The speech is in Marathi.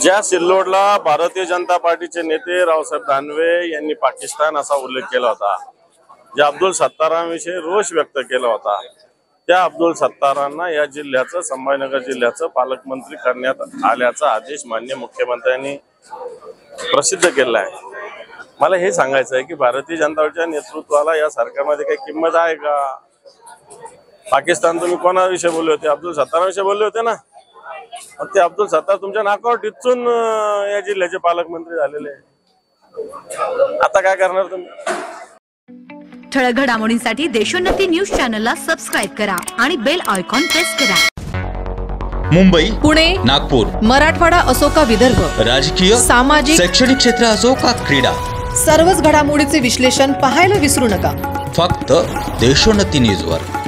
ज्या सिल्लोडला भारतीय जनता पार्टीचे नेते रावसाहेब दानवे यांनी पाकिस्तान असा उल्लेख केला होता, ज्या अब्दुल सत्तारांविषयी रोष व्यक्त केला होता, त्या अब्दुल सत्तारांना या जिल्ह्याचं संभाजीनगर जिल्ह्याचं पालकमंत्री करण्यात आल्याचा आदेश माननीय मुख्यमंत्र्यांनी प्रसिद्ध केला आहे। मला हे सांगायचं आहे की भारतीय जनता पार्टीच्या नेतृत्वाला या सरकारमध्ये काही किंमत आहे का? पाकिस्तान तुम्ही कोणाविषयी बोलले होते? अब्दुल सत्तारांविषयी बोलले होते ना। ते अब्दुल सत्तार तुमच्या नाकावर टिचून या जिल्ह्याचे पालकमंत्री झालेले। आता काय करणार तुम्ही? ठळक घडामोडींसाठी देशोन्नती न्यूज चॅनलला सबस्क्राइब करा आणि बेल आयकॉन प्रेस करा। मुंबई, पुणे, नागपूर, मराठवाडा असो का विदर्भ, राजकीय, सामाजिक, शैक्षणिक क्षेत्र असो का क्रीडा, सर्वच घडामोडीचे विश्लेषण पाहायला विसरू नका। फक्त देशोन्नती न्यूजवर।